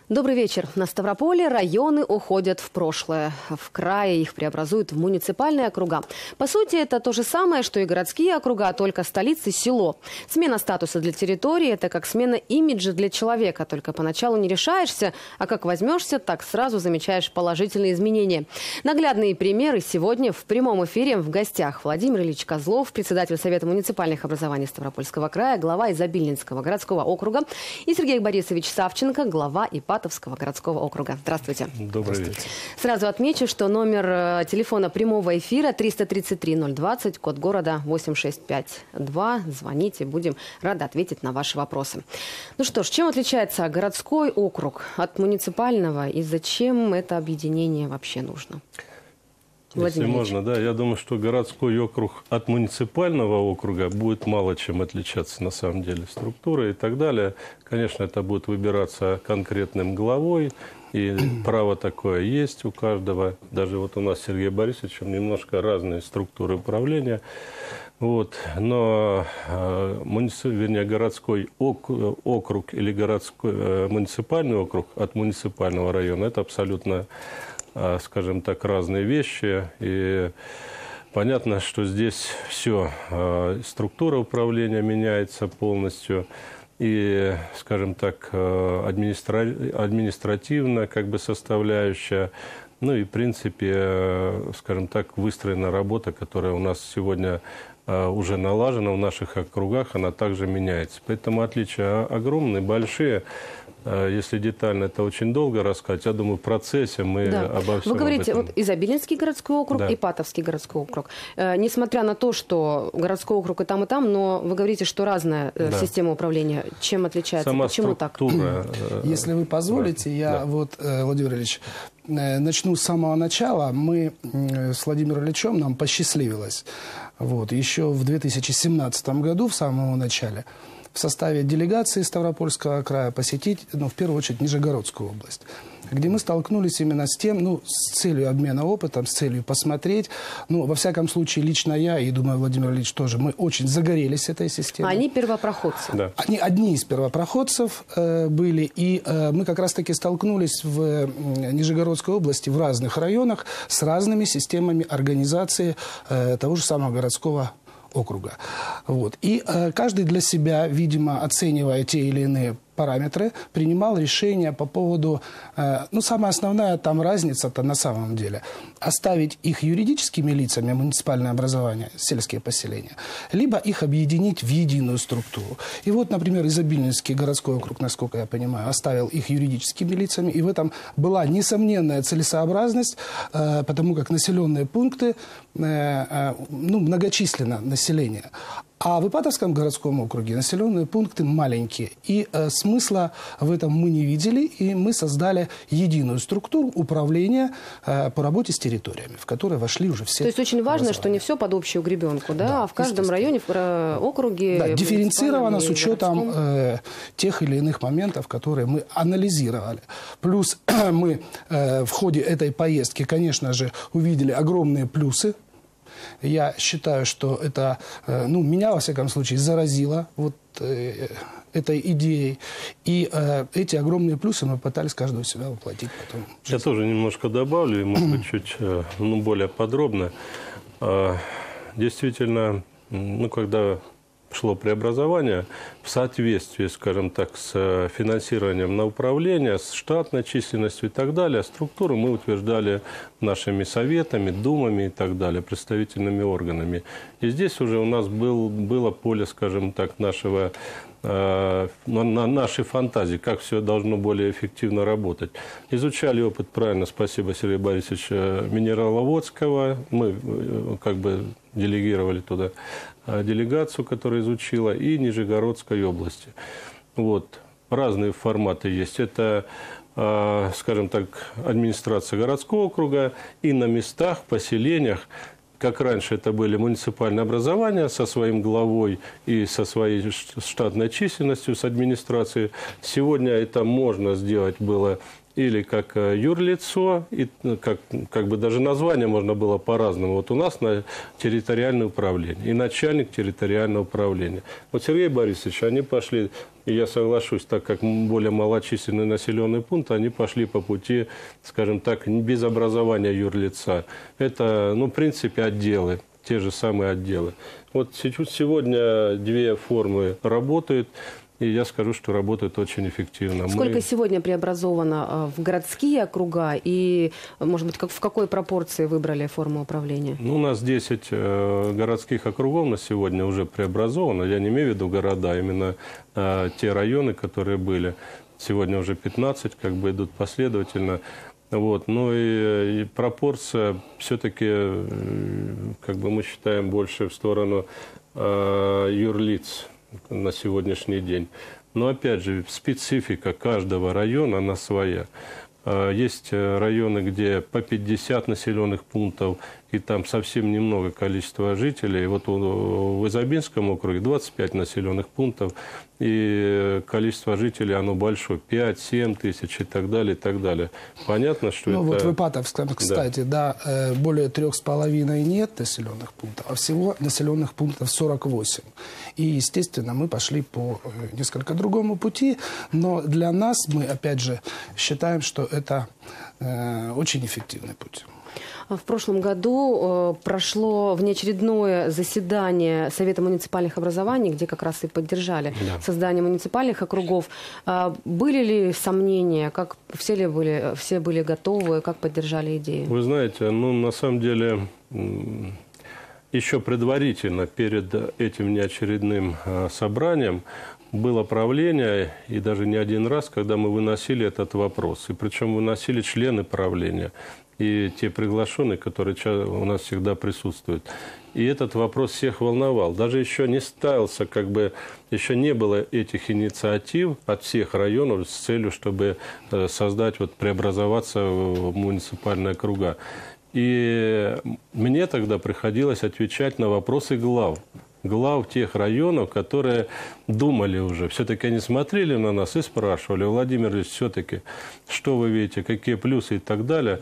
Добрый вечер. На Ставрополе районы уходят в прошлое. В крае их преобразуют в муниципальные округа. По сути, это то же самое, что и городские округа, только столица – село. Смена статуса для территории – это как смена имиджа для человека. Только поначалу не решаешься, а как возьмешься, так сразу замечаешь положительные изменения. Наглядные примеры сегодня в прямом эфире. В гостях Владимир Ильич Козлов, председатель Совета муниципальных образований Ставропольского края, глава Изобильнинского городского округа, и Сергей Борисович Савченко, глава Ипатовского городского округа. Здравствуйте. Добрый вечер. Сразу отмечу, что номер телефона прямого эфира 333-020, код города 8652. Звоните, будем рады ответить на ваши вопросы. Ну что ж, чем отличается городской округ от муниципального и зачем это объединение вообще нужно? Если можно, да, я думаю, что городской округ от муниципального округа будет мало чем отличаться на самом деле. Структура и так далее. Конечно, это будет выбираться конкретным главой, и право такое есть у каждого. Даже вот у нас с Сергеем Борисовичем немножко разные структуры управления. Вот. Но городской округ или муниципальный округ от муниципального района – это абсолютно, скажем так, разные вещи. И понятно, что здесь все, структура управления меняется полностью. И, скажем так, административная как бы составляющая. Ну и, в принципе, скажем так, выстроена работа, которая у нас сегодня уже налажена в наших округах, она также меняется. Поэтому отличия огромные, большие. Если детально это очень долго рассказать, я думаю, в процессе мы обо всем. Вы говорите, вот Изобильнинский городской округ, да, и Ипатовский городской округ. Несмотря на то, что городской округ и там, но вы говорите, что разная система управления. Чем отличается? Сама почему структура, так? Если вы позволите, я Владимир Ильич, начну с самого начала. Мы с Владимиром Ильичем, нам посчастливилось. Еще в 2017 году, в самом начале, в составе делегации Ставропольского края посетить, в первую очередь, Нижегородскую область, где мы столкнулись именно с тем, с целью обмена опытом, с целью посмотреть. Во всяком случае, лично я, и, думаю, Владимир Ильич тоже, мы очень загорелись этой системой. Они первопроходцы. Да. Они одни из первопроходцев были, и мы как раз-таки столкнулись в Нижегородской области, в разных районах, с разными системами организации того же самого городского округа. И каждый для себя, видимо, оценивая те или иные параметры, принимал решение по поводу, самая основная там разница-то на самом деле, оставить их юридическими лицами, муниципальное образование, сельские поселения, либо их объединить в единую структуру. И например, Изобильнинский городской округ, насколько я понимаю, оставил их юридическими лицами, и в этом была несомненная целесообразность, потому как населенные пункты, многочисленно население. А в Ипатовском городском округе населенные пункты маленькие. И смысла в этом мы не видели, и мы создали единую структуру управления по работе с территориями, в которые вошли уже все. То есть очень важно, что не все под общую гребенку, а в каждом районе, в округе... Да, дифференцировано с учетом тех или иных моментов, которые мы анализировали. Плюс мы в ходе этой поездки, конечно же, увидели огромные плюсы. Я считаю, что это, меня, во всяком случае, заразило этой идеей. И эти огромные плюсы мы пытались каждого себя воплотить потом. Я тоже немножко добавлю, может быть, чуть более подробно. Действительно, когда шло преобразование, в соответствии, скажем так, с финансированием на управление, с штатной численностью и так далее, структуру мы утверждали нашими советами, думами и так далее, представительными органами. И здесь уже у нас было поле, скажем так, нашей фантазии, как все должно более эффективно работать. Изучали опыт, правильно, спасибо, Сергей Борисович, Минераловодского. Мы делегировали туда делегацию, которая изучила, и Нижегородской области. Разные форматы есть. Это, скажем так, администрация городского округа, и на местах, в поселениях, как раньше это были муниципальные образования со своим главой и со своей штатной численностью, с администрацией. Сегодня это можно сделать было или как юрлицо, и как бы даже название можно было по-разному. Вот у нас на территориальное управление и начальник территориального управления. Вот Сергей Борисович, они пошли, и я соглашусь, так как более малочисленный населенный пункт, они пошли по пути, скажем так, без образования юрлица. Это, ну, в принципе, отделы, те же самые отделы. Вот сегодня две формы работают, и я скажу, что работают очень эффективно. Сколько сегодня преобразовано в городские округа и, может быть, в какой пропорции выбрали форму управления? Ну, у нас 10 городских округов на сегодня уже преобразовано. Я не имею в виду города, а именно те районы, которые были. Сегодня уже 15, как бы идут последовательно. Вот. Ну и пропорция все-таки, как бы мы считаем, больше в сторону юрлиц на сегодняшний день. Но опять же, специфика каждого района, она своя. Есть районы, где по 50 населенных пунктов, и там совсем немного количества жителей. Вот в Изобинском округе 25 населенных пунктов, и количество жителей, оно большое, 5-7 тысяч и так далее, и так далее. Понятно, что это... Ну вот в Ипатовском, кстати, да, более 3,5 нет населенных пунктов, а всего населенных пунктов 48. И, естественно, мы пошли по несколько другому пути, но для нас, мы, опять же, считаем, что это очень эффективный путь. В прошлом году прошло внеочередное заседание Совета муниципальных образований, где как раз и поддержали создание муниципальных округов. Были ли сомнения, как все были готовы, как поддержали идею? Вы знаете, ну, на самом деле, еще предварительно перед этим внеочередным собранием было правление, и даже не один раз, когда мы выносили этот вопрос. И причем выносили члены правления и те приглашенные, которые у нас всегда присутствуют. И этот вопрос всех волновал. Даже еще не ставился, как бы, еще не было этих инициатив от всех районов с целью, чтобы создать, вот, преобразоваться в муниципальные округа. И мне тогда приходилось отвечать на вопросы глав тех районов, которые думали уже. Все-таки они смотрели на нас и спрашивали: Владимир Ильич, все-таки, что вы видите, какие плюсы и так далее.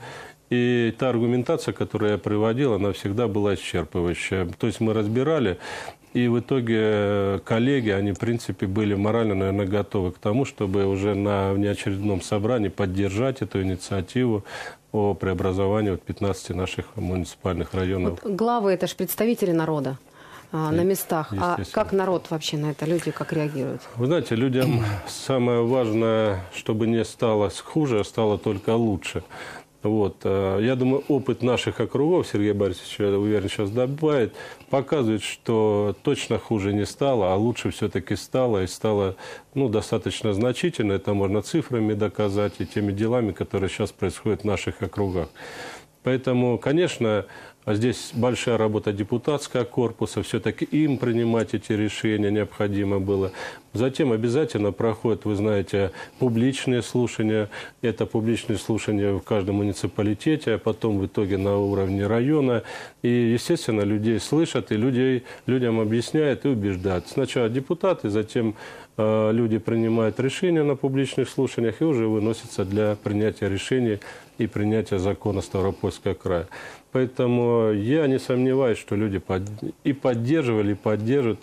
И та аргументация, которую я приводил, она всегда была исчерпывающая. То есть мы разбирали, и в итоге коллеги, они, в принципе, были морально, наверное, готовы к тому, чтобы уже на внеочередном собрании поддержать эту инициативу о преобразовании вот 15 наших муниципальных районов. Вот главы – это же представители народа на местах. А как народ вообще на это? Люди как реагируют? Вы знаете, людям самое важное, чтобы не стало хуже, а стало только лучше. Вот. Я думаю, опыт наших округов, Сергей Борисович, я уверен, сейчас добавит, показывает, что точно хуже не стало, а лучше все-таки стало, и стало, ну, достаточно значительно. Это можно цифрами доказать и теми делами, которые сейчас происходят в наших округах. Поэтому, конечно, здесь большая работа депутатского корпуса, все-таки им принимать эти решения необходимо было. Затем обязательно проходят, вы знаете, публичные слушания. Это публичные слушания в каждом муниципалитете, а потом в итоге на уровне района. И, естественно, людей слышат, и людям объясняют и убеждают. Сначала депутаты, затем люди принимают решения на публичных слушаниях и уже выносятся для принятия решений и принятия закона Ставропольского края. Поэтому я не сомневаюсь, что люди и поддерживали, и поддержат,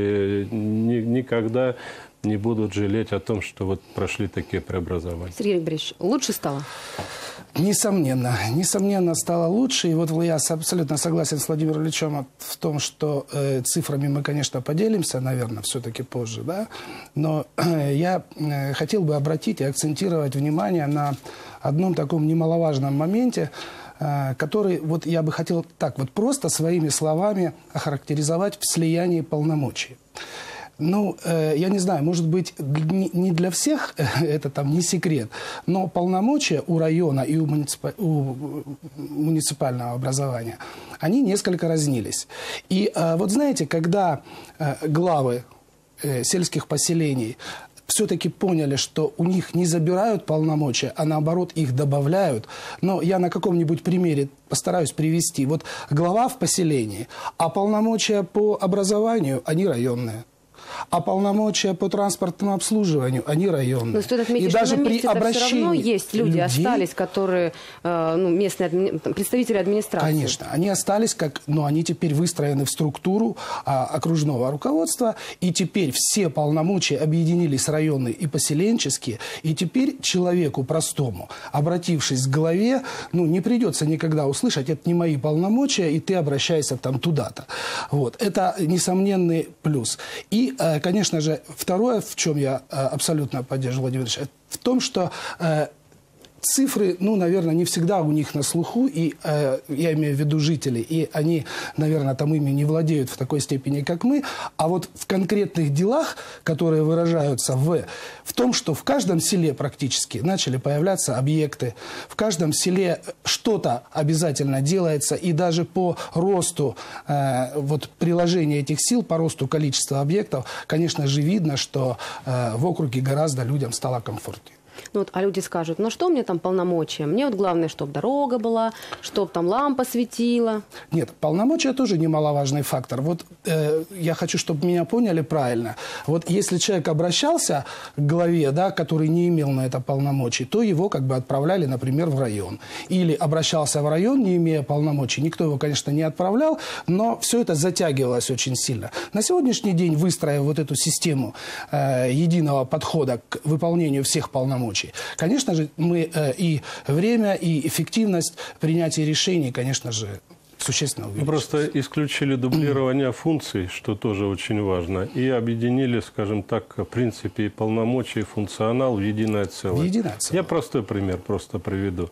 и никогда не будут жалеть о том, что вот прошли такие преобразования. Сергей Борисович, лучше стало? Несомненно. Несомненно, стало лучше. И вот я абсолютно согласен с Владимиром Ильичем в том, что цифрами мы, конечно, поделимся, наверное, все-таки позже, да? Но я хотел бы обратить и акцентировать внимание на одном таком немаловажном моменте, который вот я бы хотел так вот просто своими словами охарактеризовать в слиянии полномочий. Ну, я не знаю, может быть, не для всех это там не секрет, но полномочия у района и у муниципального образования, они несколько разнились. И вот знаете, когда главы сельских поселений все-таки поняли, что у них не забирают полномочия, а наоборот их добавляют. Но я на каком-нибудь примере постараюсь привести. Вот глава в поселении, а полномочия по образованию, они районные. а полномочия по транспортному обслуживанию, они районные. Но стоит отметить, и даже что на при месте обращении все равно есть люди, людей, остались, которые местные представители администрации. Конечно, они остались, но они теперь выстроены в структуру окружного руководства, и теперь все полномочия объединились районные и поселенческие, и теперь человеку простому, обратившись к главе, не придется никогда услышать: это не мои полномочия, и ты обращайся там туда-то. Вот. Это несомненный плюс. И, конечно же, второе, в чем я абсолютно поддерживаю Владимир Ильич, в том, что цифры, наверное, не всегда у них на слуху, и я имею в виду жителей, и они, наверное, там ими не владеют в такой степени, как мы, а вот в конкретных делах, которые выражаются в том, что в каждом селе практически начали появляться объекты, в каждом селе что-то обязательно делается, и даже по росту приложения этих сил, по росту количества объектов, конечно же, видно, что в округе гораздо людям стало комфортнее. А люди скажут: что мне там полномочия? Мне главное, чтобы дорога была, чтобы там лампа светила. Нет, полномочия тоже немаловажный фактор. Я хочу, чтобы меня поняли правильно. Если человек обращался к главе, который не имел на это полномочий, то его отправляли, например, в район. Или обращался в район, не имея полномочий. Никто его, конечно, не отправлял, но все это затягивалось очень сильно. На сегодняшний день, выстроив эту систему единого подхода к выполнению всех полномочий, конечно же, мы и время, и эффективность принятия решений, конечно же, существенно увеличилась. Просто исключили дублирование функций, что тоже очень важно, и объединили, скажем так, в принципе, и полномочия, и функционал в единое целое. Я простой пример просто приведу.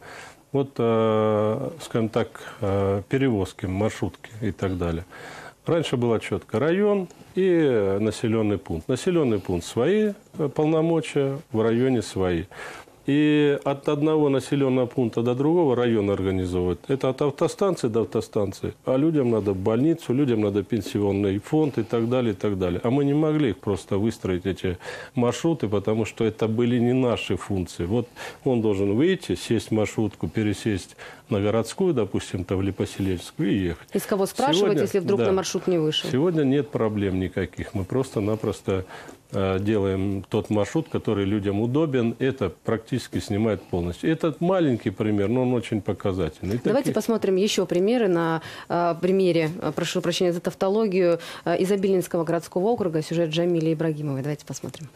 Скажем так, перевозки, маршрутки и так далее. Раньше было четко район и населенный пункт. Населенный пункт свои полномочия, в районе свои. И от одного населенного пункта до другого район организовывать. Это от автостанции до автостанции. А людям надо больницу, людям надо пенсионный фонд и так далее, и так далее. А мы не могли их просто выстроить, эти маршруты, потому что это были не наши функции. Он должен выйти, сесть в маршрутку, пересесть на городскую, допустим, в Липоселенскую и ехать. Из кого спрашивать, если вдруг на маршрут не вышел? Сегодня нет проблем никаких. Мы просто-напросто делаем тот маршрут, который людям удобен. Это практически снимает полностью. Это маленький пример, но он очень показательный. Давайте посмотрим еще примеры на примере, прошу прощения за тавтологию, Изобильнинского городского округа, сюжет Джамили Ибрагимовой. Давайте посмотрим.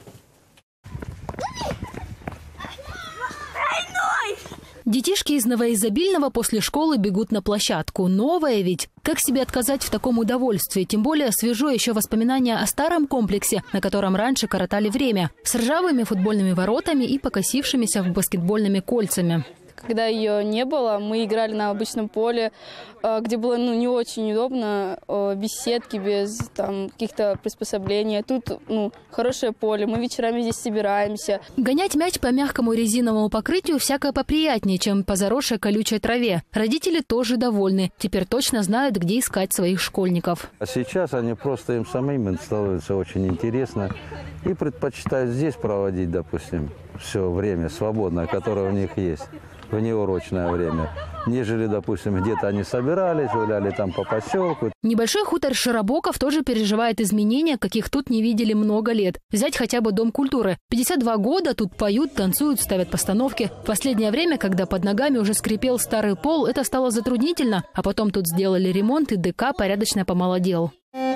Детишки из Новоизобильного после школы бегут на площадку. Новая ведь. Как себе отказать в таком удовольствии? Тем более свежо еще воспоминания о старом комплексе, на котором раньше коротали время. С ржавыми футбольными воротами и покосившимися баскетбольными кольцами. Когда ее не было, мы играли на обычном поле, где было не очень удобно, без сетки, без каких-то приспособлений. Тут хорошее поле, мы вечерами здесь собираемся. Гонять мяч по мягкому резиновому покрытию всяко поприятнее, чем по заросшей колючей траве. Родители тоже довольны. Теперь точно знают, где искать своих школьников. А сейчас они просто им самим становится очень интересно и предпочитают здесь проводить, допустим, все время свободное, которое у них есть. Внеурочное время, нежели, допустим, где-то они собирались, гуляли там по поселку. Небольшой хутор Широбоков тоже переживает изменения, каких тут не видели много лет. Взять хотя бы Дом культуры. 52 года тут поют, танцуют, ставят постановки. В последнее время, когда под ногами уже скрипел старый пол, это стало затруднительно. А потом тут сделали ремонт, и ДК порядочно помолодел.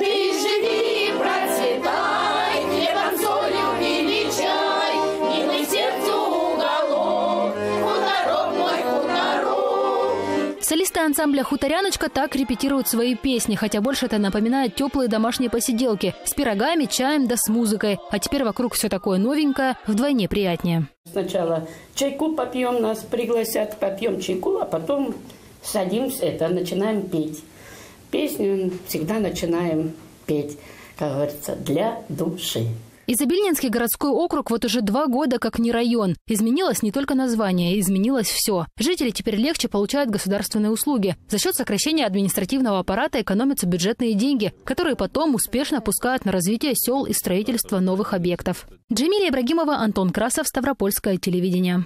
Солисты ансамбля «Хуторяночка» так репетируют свои песни, хотя больше это напоминает теплые домашние посиделки с пирогами, чаем да с музыкой. А теперь вокруг все такое новенькое, вдвойне приятнее. Сначала чайку попьем, нас пригласят, попьем чайку, а потом садимся, начинаем петь. Песню всегда начинаем петь, как говорится, для души. Изобильнинский городской округ вот уже 2 года как не район. Изменилось не только название, изменилось все. Жители теперь легче получают государственные услуги. За счет сокращения административного аппарата экономятся бюджетные деньги, которые потом успешно пускают на развитие сел и строительство новых объектов. Джамиля Ибрагимова, Антон Красов, Ставропольское телевидение.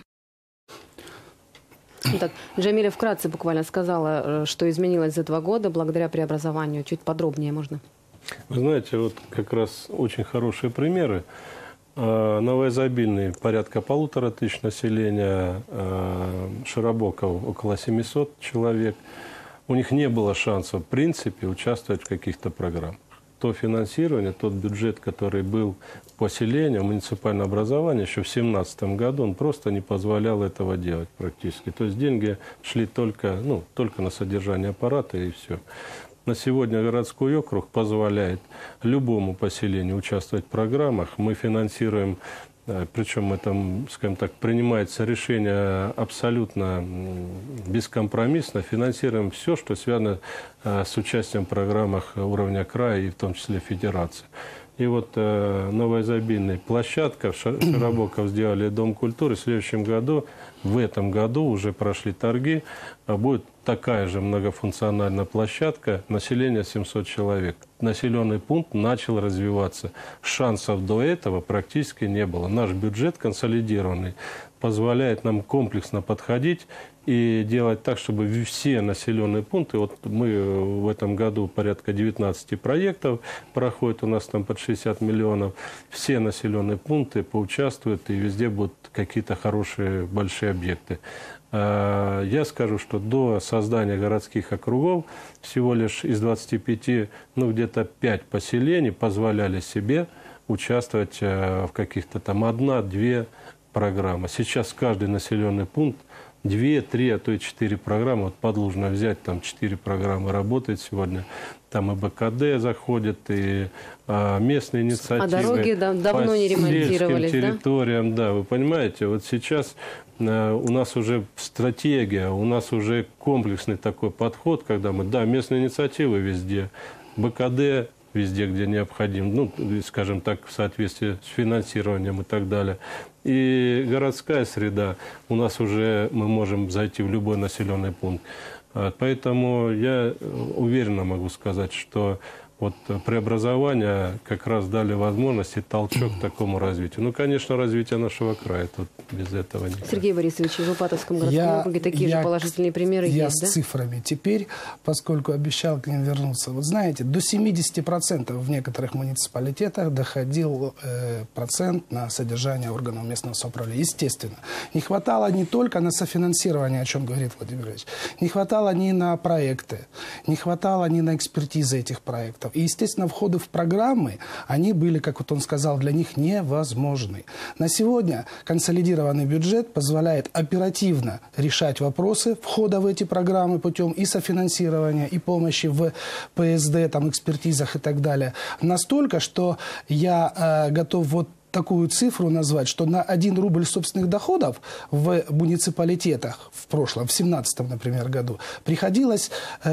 Джамиля вкратце буквально сказала, что изменилось за 2 года благодаря преобразованию. Чуть подробнее можно? Вы знаете, вот как раз очень хорошие примеры. Новоизобильный порядка 1500 населения, Широбоков около 700 человек. У них не было шанса, в принципе, участвовать в каких-то программах. То финансирование, тот бюджет, который был по селению, муниципальное образование еще в 2017 году, он просто не позволял этого делать практически. То есть деньги шли только на содержание аппарата и все. На сегодня городской округ позволяет любому поселению участвовать в программах. Мы финансируем, причем это, скажем так, принимается решение абсолютно бескомпромиссно, финансируем все, что связано с участием в программах уровня края и в том числе федерации. И вот новоизобильная площадка, в Широбоков сделали Дом культуры. В следующем году, в этом году уже прошли торги, будет такая же многофункциональная площадка, население 700 человек. Населенный пункт начал развиваться. Шансов до этого практически не было. Наш бюджет консолидированный позволяет нам комплексно подходить и делать так, чтобы все населенные пункты, вот мы в этом году порядка 19 проектов проходит, у нас там под 60 миллионов, все населенные пункты поучаствуют и везде будут какие-то хорошие большие объекты. Я скажу, что до создания городских округов всего лишь из 25, где-то 5 поселений позволяли себе участвовать в каких-то там 1-2 программы. Сейчас каждый населенный пункт 2, 3, а то и 4 программы. Вот Подлужно взять, там 4 программы работает сегодня. Там и БКД заходит, и местные инициативы. А дороги давно не ремонтировались, по территориям, да? Вы понимаете, вот сейчас у нас уже стратегия, у нас уже комплексный такой подход, когда мы, местные инициативы везде, БКД везде, где необходим, скажем так, в соответствии с финансированием и так далее. И городская среда, у нас уже мы можем зайти в любой населенный пункт. Поэтому я уверенно могу сказать, что вот преобразования как раз дали возможность и толчок к такому развитию. Конечно, развитие нашего края, тут без этого никак. Сергей Борисович, в Ипатовском городском округе такие же положительные примеры есть, да? Я с цифрами теперь, поскольку обещал к ним вернуться. Вот знаете, до 70% в некоторых муниципалитетах доходил процент на содержание органов местного самоуправления. Естественно. Не хватало не только на софинансирование, о чем говорит Владимир Ильич, не хватало ни на проекты, не хватало ни на экспертизы этих проектов. И, естественно, входы в программы, они были, как вот он сказал, для них невозможны. На сегодня консолидированный бюджет позволяет оперативно решать вопросы входа в эти программы путем и софинансирования, и помощи в ПСД, там, экспертизах и так далее. Настолько, что я готов вот такую цифру назвать, что на 1 рубль собственных доходов в муниципалитетах в прошлом, в 2017, например, году, приходилось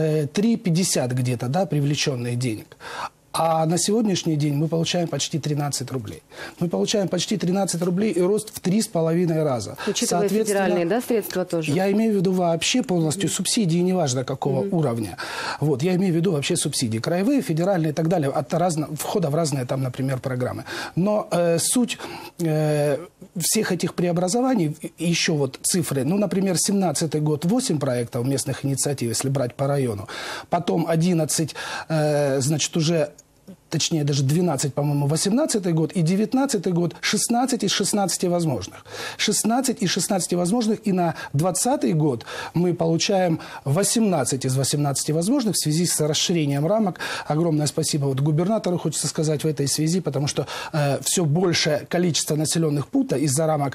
3,50 где-то, привлеченных денег. А на сегодняшний день мы получаем почти 13 рублей. Мы получаем почти 13 рублей и рост в 3,5 раза. Учитывая федеральные, средства тоже? Я имею в виду вообще полностью субсидии, неважно какого уровня. Вот, я имею в виду вообще субсидии. Краевые, федеральные и так далее, от входа в разные, там, например, программы. Но суть всех этих преобразований, еще вот цифры, например, 2017 год 8 проектов местных инициатив, если брать по району. Потом 11, значит, уже... Точнее, даже 12, по-моему, 18 год и 19 год 16 из 16 возможных. 16 из 16 возможных, и на 20 год мы получаем 18 из 18 возможных в связи с расширением рамок. Огромное спасибо губернатору, хочется сказать в этой связи, потому что все большее количество населенных пунктов из-за рамок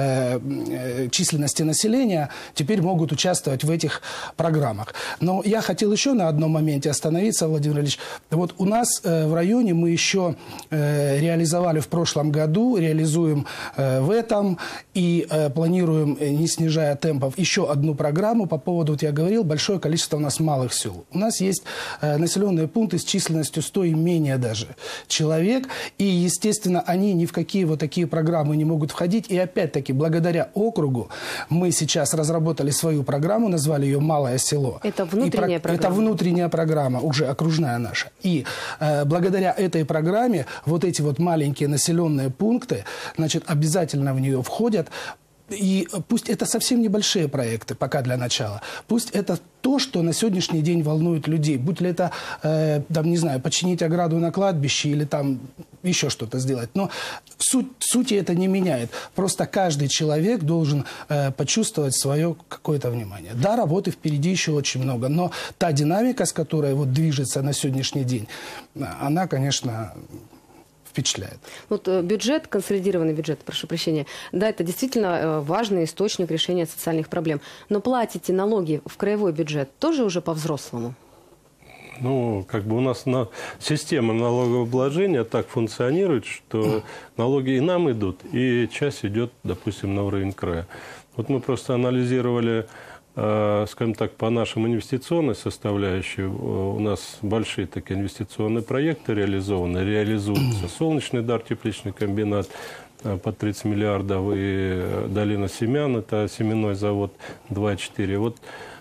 численности населения теперь могут участвовать в этих программах. Но я хотел еще на одном моменте остановиться, Владимир Ильич. Вот у нас в районе мы еще реализовали в прошлом году, реализуем в этом и планируем, не снижая темпов, еще одну программу по поводу, я говорил, большое количество у нас малых сел. У нас есть населенные пункты с численностью 100 и менее даже человек, и, естественно, они ни в какие вот такие программы не могут входить. И опять-таки, благодаря округу мы сейчас разработали свою программу, назвали ее «Малое село». Это внутренняя программа? Это внутренняя программа, уже окружная наша. И благодаря этой программе вот эти вот маленькие населенные пункты, значит, обязательно в нее входят И пусть это совсем небольшие проекты, пока для начала. Пусть это то, что на сегодняшний день волнует людей. Будь ли это, там, не знаю, починить ограду на кладбище или там еще что-то сделать. Но сути это не меняет. Просто каждый человек должен почувствовать свое какое-то внимание. Да, работы впереди еще очень много, но та динамика, с которой вот движется на сегодняшний день, она, конечно, впечатляет. Вот бюджет, консолидированный бюджет, прошу прощения, да, это действительно важный источник решения социальных проблем. Но платите налоги в краевой бюджет тоже уже по-взрослому? Ну, как бы у нас система налогообложения так функционирует, что налоги и нам идут, и часть идет, допустим, на уровень края. Вот мы просто анализировали, скажем так, по нашим инвестиционной составляющей. У нас большие такие инвестиционные проекты реализуются. Солнечный дар, тепличный комбинат по 30 миллиардов и долина семян, это семенной завод 2,4. Вот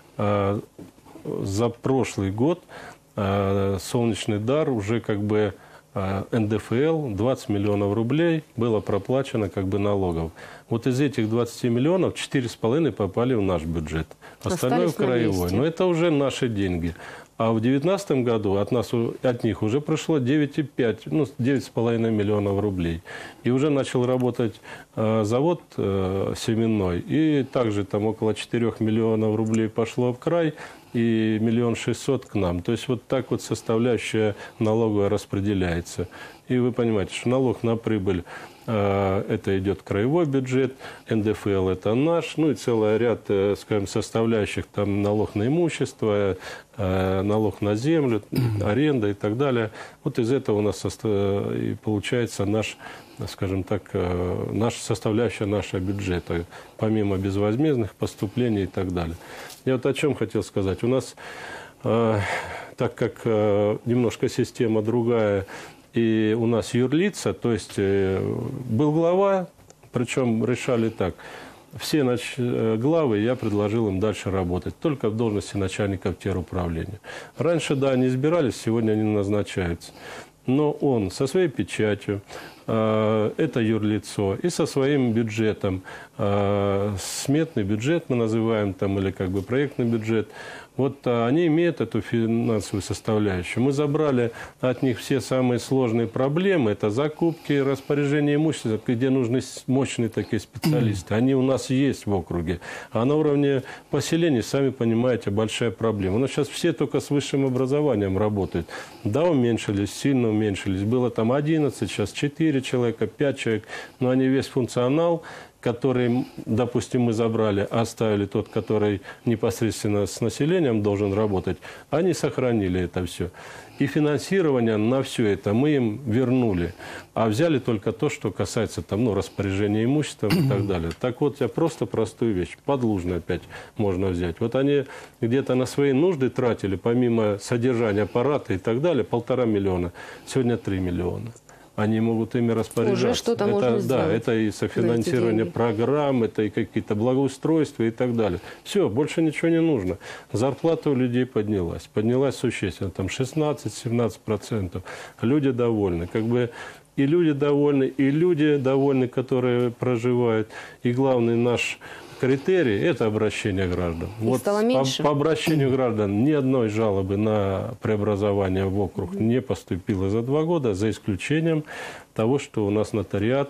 за прошлый год Солнечный дар уже как бы НДФЛ 20 миллионов рублей было проплачено как бы налогов. Вот из этих 20 миллионов 4,5 попали в наш бюджет. Остальное в краевой. Но это уже наши деньги. А в 2019 году от них уже прошло 9,5, 9,5 миллионов рублей. И уже начал работать завод семенной. И также там около 4 миллионов рублей пошло в край и 1 600 000 к нам. То есть вот так вот составляющая налоговая распределяется. И вы понимаете, что налог на прибыль это идет краевой бюджет, НДФЛ это наш, ну и целый ряд, скажем, составляющих, там налог на имущество, налог на землю, аренда и так далее. Вот из этого у нас и получается наш, скажем так, составляющая нашего бюджета, помимо безвозмездных поступлений и так далее. Я вот о чем хотел сказать. У нас, так как немножко система другая, и у нас юрлица, то есть был глава, причем решали так. Все главы я предложил им дальше работать, только в должности начальников теруправления. Раньше, да, они избирались, сегодня они назначаются. Но он со своей печатью, это юрлицо, и со своим бюджетом, сметный бюджет мы называем там, или как бы проектный бюджет, вот они имеют эту финансовую составляющую. Мы забрали от них все самые сложные проблемы. Это закупки, распоряжение имущества, где нужны мощные такие специалисты. Они у нас есть в округе. А на уровне поселений, сами понимаете, большая проблема. Но сейчас все только с высшим образованием работают. Да, уменьшились, сильно уменьшились. Было там 11, сейчас 4 человека, 5 человек. Но они весь функционал, который, допустим, мы забрали, оставили тот, который непосредственно с населением должен работать, они сохранили это все. И финансирование на все это мы им вернули, а взяли только то, что касается там, распоряжения имуществом и так далее. Так вот, я просто простую вещь, Подлужный опять можно взять. Вот они где-то на свои нужды тратили, помимо содержания аппарата и так далее, 1,5 миллиона, сегодня 3 миллиона. Они могут ими распоряжаться. Уже что-то можно сделать. Да, это и софинансирование программ, это и какие-то благоустройства и так далее. Все, больше ничего не нужно. Зарплата у людей поднялась. Поднялась существенно, там 16-17%. Люди довольны. Как бы и люди довольны, которые проживают. И главный наш критерий – это обращение граждан. Вот по обращению граждан ни одной жалобы на преобразование в округ не поступило за 2 года, за исключением того, что у нас нотариат,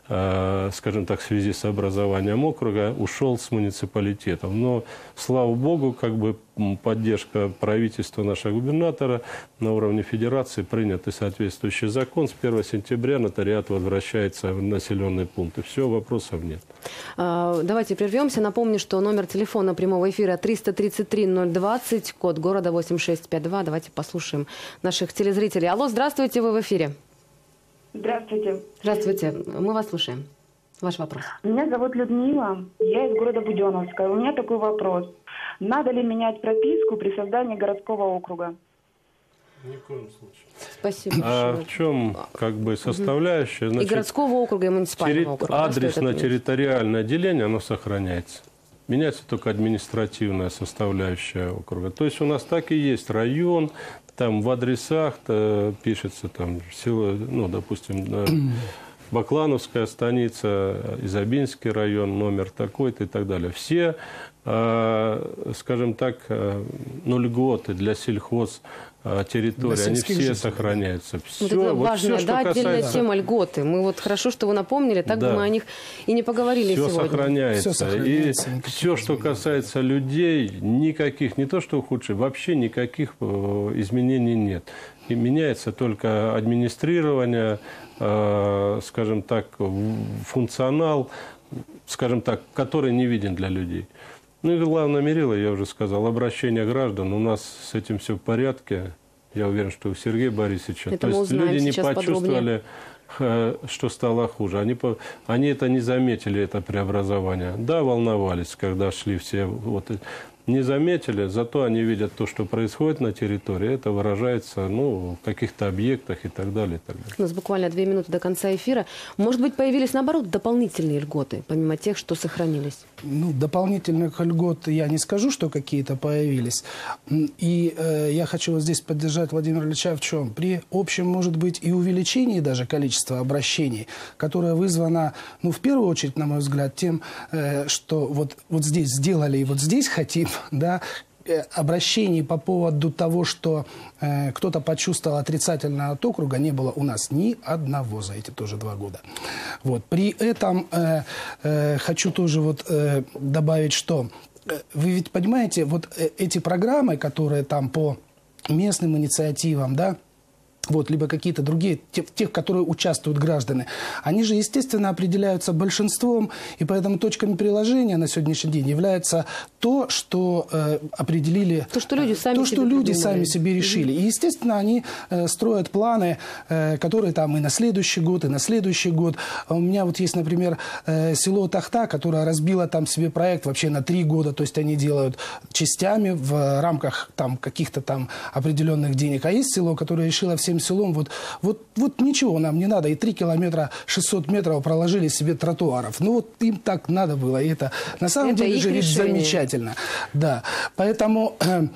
скажем так, в связи с образованием округа ушел с муниципалитетом. Но, слава богу, как бы поддержка правительства нашего губернатора на уровне федерации принят и соответствующий закон. С 1 сентября нотариат возвращается в населенные пункты. Все, вопросов нет. Давайте прервемся. Напомню, что номер телефона прямого эфира 333-020, код города 8652. Давайте послушаем наших телезрителей. Алло, здравствуйте, вы в эфире. Здравствуйте. Здравствуйте. Мы вас слушаем. Ваш вопрос. Меня зовут Людмила. Я из города Буденновска. У меня такой вопрос. Надо ли менять прописку при создании городского округа? Ни в коем случае. Спасибо. А в чем как бы составляющая? Значит, и городского округа, и муниципального округа. Адресно-территориальное деление, оно сохраняется. Меняется только административная составляющая округа. То есть у нас так и есть район, там в адресах пишется там село, допустим, Баклановская станица, Изобинский район, номер такой-то и так далее. Все, скажем так, льготы для сельхозтерритории, они все сохраняются. Все, это важная, все, отдельная тема льготы. Мы хорошо, что вы напомнили, так бы мы о них и не поговорили все сегодня. Сохраняется. И все, что касается людей, никаких, не то что ухудшений, вообще никаких изменений нет. И меняется только администрирование, скажем так, функционал, скажем так, который не виден для людей. Ну и главное мерило, я уже сказал, обращение граждан. У нас с этим все в порядке. Я уверен, что у Сергея Борисовича. Это то есть люди не почувствовали, что стало хуже. Они это не заметили, это преобразование. Да, волновались, когда шли все... Не заметили, зато они видят то, что происходит на территории. Это выражается в каких-то объектах и так далее, и так далее. У нас буквально 2 минуты до конца эфира. Может быть, появились, наоборот, дополнительные льготы, помимо тех, что сохранились? Дополнительных льгот я не скажу, что какие-то появились. И я хочу вот здесь поддержать Владимира Ильича в чем? При общем, может быть, и увеличении даже количества обращений, которое вызвано, в первую очередь, на мой взгляд, тем, что вот здесь сделали и вот здесь хотим, да, обращений по поводу того, что кто-то почувствовал отрицательно от округа, не было у нас ни одного за эти тоже 2 года. При этом хочу тоже добавить, что вы ведь понимаете, эти программы, которые там по местным инициативам, да, либо какие-то другие, тех, которые участвуют граждане, они же, естественно, определяются большинством, и поэтому точками приложения на сегодняшний день является то, что определили... То, что люди сами себе решили. И, естественно, они строят планы, которые там и на следующий год, и на следующий год. У меня есть, например, село Тахта, которое разбило там себе проект вообще на 3 года, то есть они делают частями в рамках там каких-то там определенных денег. А есть село, которое решило всем селом, ничего нам не надо, и 3 километра 600 метров проложили себе тротуаров. Им так надо было, и это на самом деле же ведь замечательно. Да. Поэтому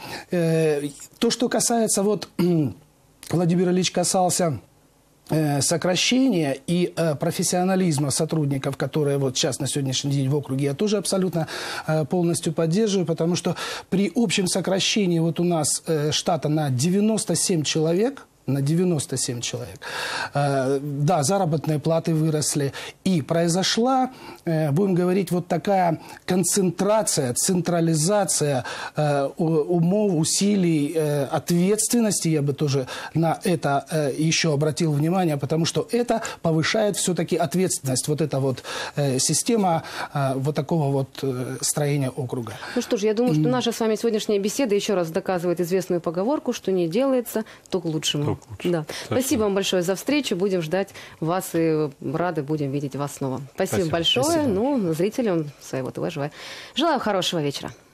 то, что касается, Владимир Ильич касался сокращения и профессионализма сотрудников, которые сейчас на сегодняшний день в округе, я тоже абсолютно полностью поддерживаю, потому что при общем сокращении у нас штата на 97 человек, да, заработные платы выросли. И произошла, будем говорить, такая концентрация, централизация умов, усилий, ответственности. Я бы тоже на это еще обратил внимание, потому что это повышает все-таки ответственность. Эта система такого строения округа. Ну что ж, я думаю, что наша с вами сегодняшняя беседа еще раз доказывает известную поговорку, что не делается, то к лучшему. Да. Спасибо вам большое за встречу. Будем ждать вас и рады будем видеть вас снова. Спасибо большое. Спасибо. Зрителям своего ТВ желаю хорошего вечера.